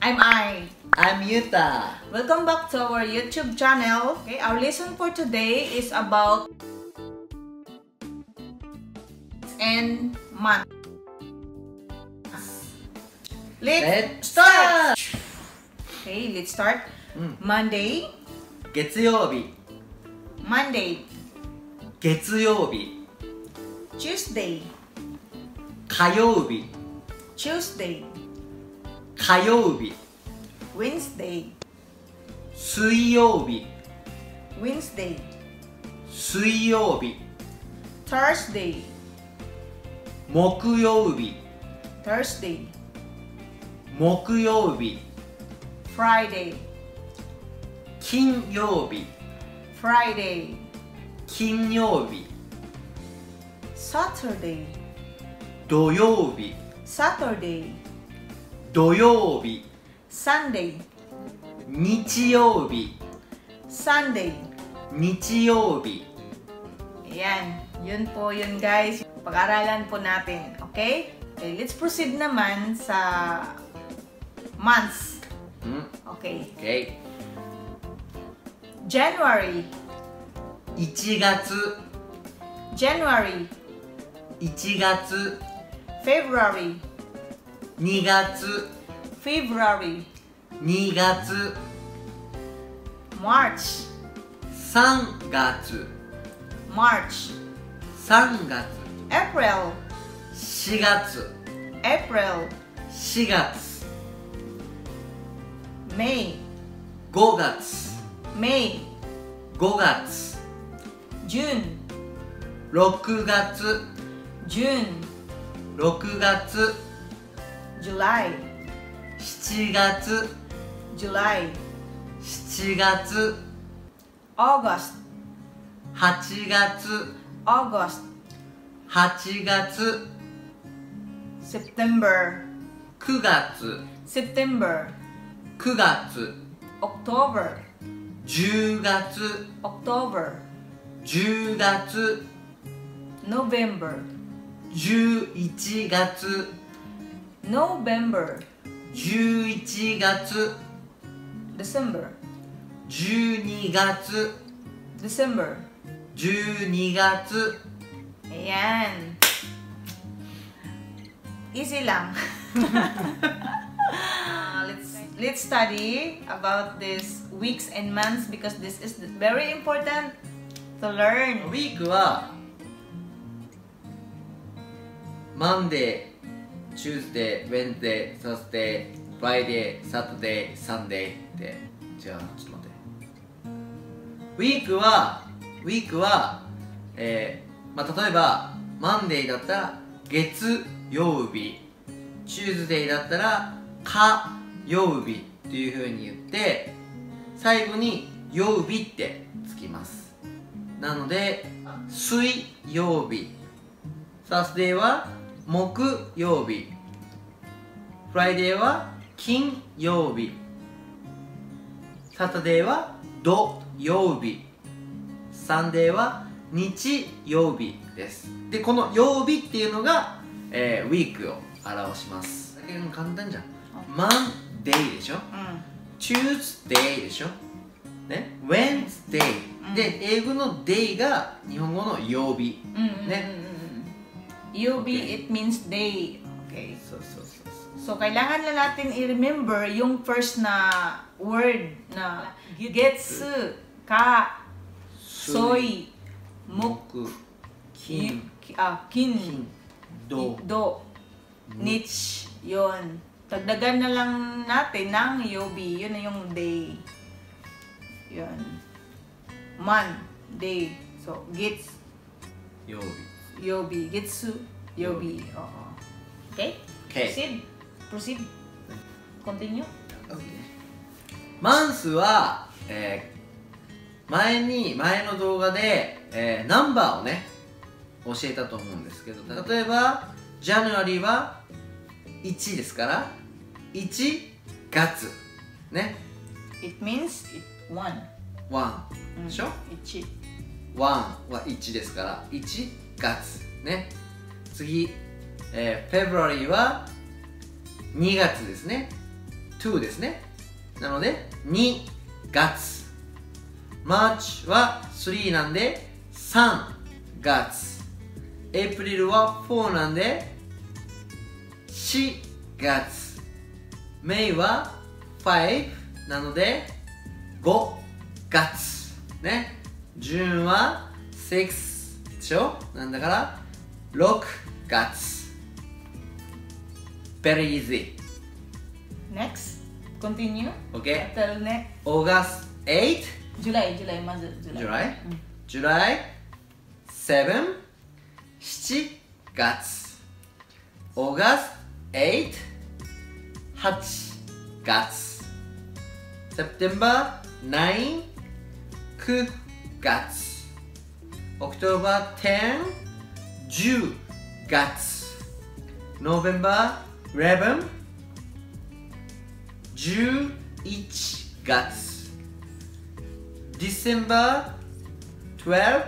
I'm I. I'm Yuta. Welcome back to our YouTube channel. Okay, our lesson for today is about and month. Let's start. Okay, let's start. Monday. 月曜日 Monday. 月曜日 Tuesday. 火曜日 Tuesday. 火曜日 Wednesday. 水曜日 Wednesday. 水曜日 Thursday. 木曜日 Thursday. 木曜日 Friday. 金曜日 Friday. 金曜日 Saturday. 土曜日 Saturday. 土曜日 Sunday. 日曜日 Sunday. 日曜日 Ayan. Yun po yun guys. Pag-aralan po natin. Okay? Okay, let's proceed naman sa months. Okay. OK January. 1月 January. 1月 February. 2月 February. 2月 March. 3月 March. 3月 April. 4月 April. 4月 May. 5月 May. 5月 June. 6月 June. 6月 July. 7月 July. 7月 August. 8月 August. 8月 September. 9月 September. 9月 October. 10月 October. 10月 November. 11月 November. 11月 December. 12月 December. 12月 Ayan. Easy lang. Let's study about these weeks and months because this is very important to learn. ウィークはマンデー、チューズデー、ウェンズデー、サスデー、フライデー、サタデー、サンデーってじゃあちょっと待ってウィークは例えばマンデーだったら月曜日、チューズデーだったら火曜日っていう風に言って最後に曜日ってつきます。なので水曜日、サスデーは木曜日、フライデーは金曜日、サタデーは土曜日、サンデーは日曜日です。でこの曜日っていうのが、ウィークを表します。だけど簡単じゃん。マンデーでしょ、チューズデーでしょ、ね、ウェンズデー、で英語のデーが日本語の曜日、ね、 曜日、it means day. Okay. そうそうそう So, kailangan na natin i-remember yung first na word na getsu, ka, soy, muk, kin, kin, do, nich, yon. Dagdagan na lang natin ng yobi. Yun na yung day. Yun. Man, day. So, gets, 曜日 yobi. Getsu, yobi. Oo. Okay? Okay. Proceed. Continue. マンスは、前の動画で、ナンバーをね教えたと思うんですけど、例えば January は1ですから1月ね、 It means one. 1でしょ、 1. 1は1ですから1月ね。次、February は2月ですね。 2ですね。なので2月。March は3なんで3月。April は4なんで4月。May は5なので5月ね。June は6でしょ。なんだから6月。Very easy. Next, continue. Okay. Until next. August 8. July,まず July. July 7. 7月。August 8. 8月。September 9. 9月。October 10. 10月。November 11. 11月。December 12.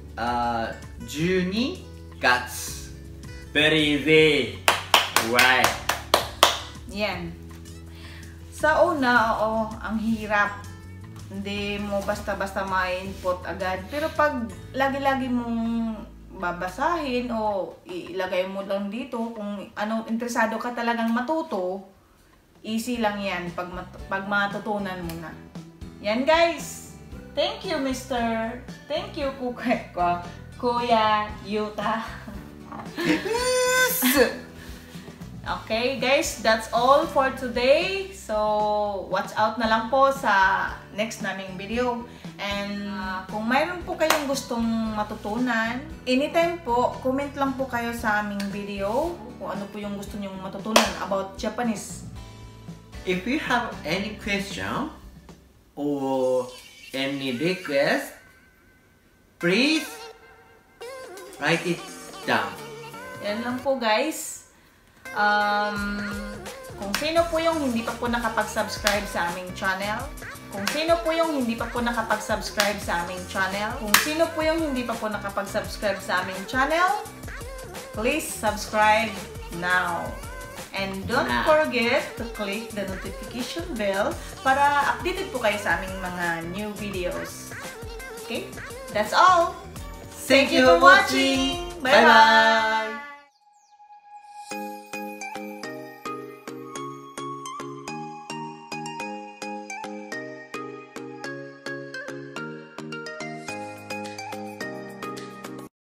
12月。Very easy. Right. Yan. Sa una, oo, ang hirap. Hindi mo basta-basta ma-input agad. Pero pag lagi-lagi mong babasahin o ilagay mo lang dito kung ano, interesado ka talagang matuto, easy lang yan pag matutunan mo na. Yan guys! Thank you, Mr. Thank you, Kuya Yuta. Okay, guys, that's all for today. So, watch out na lang po sa next naming video. And kung mayroon po kayong gustong matutunan, anytime po, comment lang po kayo sa aming video kung ano po yung gusto nyong matutunan about Japanese. If you have any question or any request, please write it down. Yan lang po guys. Kung sino po yung hindi pa po nakapag-subscribe sa aming channel, kung sino po yung hindi pa po nakapag-subscribe sa aming channel, kung sino po yung hindi pa po nakapag-subscribe sa aming channel, please subscribe now. And don't forget to click the notification bell para updated po kayo sa aming mga new videos. Okay? That's all! Thank you for watching! Bye-bye!